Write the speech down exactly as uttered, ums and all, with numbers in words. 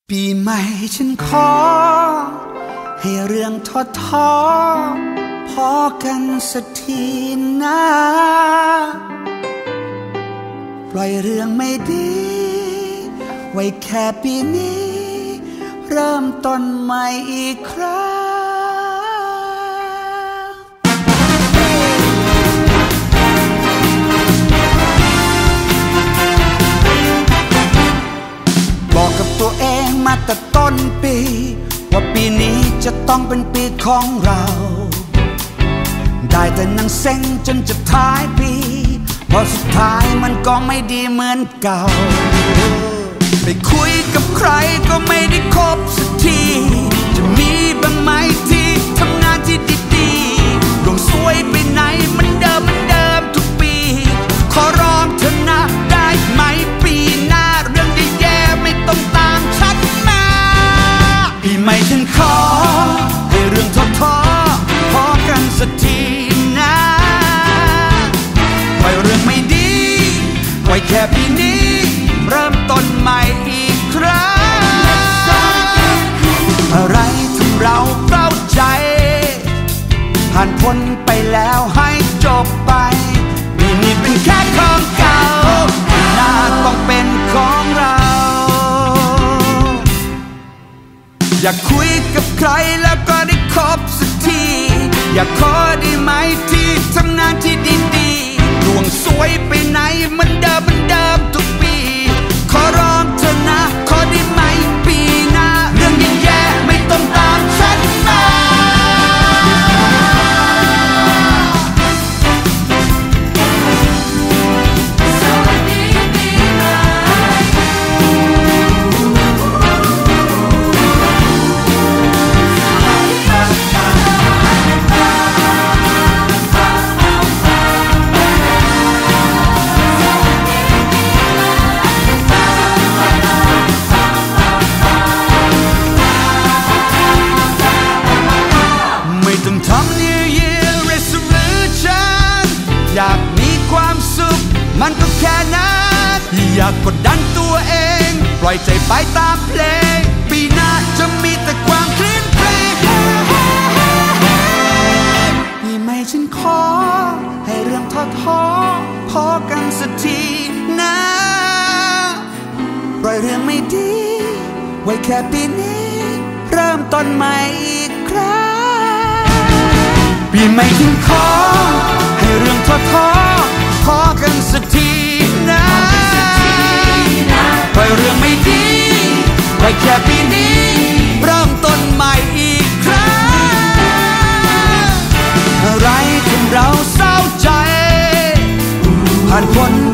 ปีใหม่ฉันขอให้เรื่องท้อท้อพอกันสักทีนะปล่อยเรื่องไม่ดีไว้แค่ปีนี้เริ่มต้นใหม่อีกครั้งบอกกับตัวเองมาแต่ต้นปีว่าปีนี้จะต้องเป็นปีของเราได้แต่นั่งเซ็งจนจะท้ายปีพอสุดท้ายมันก็ไม่ดีเหมือนเก่าไปคุยกับใครก็ไม่ได้คบสักทีจะมีบ้างไหมที่ทำงานที่ดีๆดวงสวยไปไหนมันเดิมมันเดิมทุกปีขอร้องเธอนะได้ไหมปีหน้าเรื่องแย่ๆไม่ต้องตามฉันมาปีใหม่ฉันขอให้เรื่องท้อๆพอกันสักทีนะปล่อยเรื่องไม่ดีไว้แค่ปีนี้เริ่มต้นใหม่อีกครั้งอะไรทำเราเศร้าใจผ่านพ้นไปแล้วให้จบไปนี่นี่เป็นแค่ของเก่าหน้าต้องเป็นของเราอยากคุยกับใครแล้วก็ได้คบสักทีอยากขอได้ไหมที่ทำงานที่ดีๆดวงสวยไปไหนมันเดิมมันเดิมทุกปีขอร้องเธอนะขอได้ไหมปีหน้าเรื่องแย่ๆไม่ต้องตามฉันมาสวัสดีปีใหม่ทำ New Year Resolution อยากมีความสุขมันก็แค่นั้นอยากกดดันตัวเองปล่อยใจไปตามเพลงปีหน้าจะมีแต่ความคลื่นเพลงปีใหม่ฉันขอให้เรื่องท้อท้อพอกันสักทีนะปล่อยเรื่องไม่ดีไว้แค่ปีนี้เริ่มต้นใหม่อีกครั้งปีใหม่ฉันขอให้เรื่องท้อท้อพอกันสักทีนะปล่อยเรื่องไม่ดีไว้แค่ปีนี้เริ่มต้นใหม่อีกครั้งอะไรที่เราเศร้าใจผ่านพ้น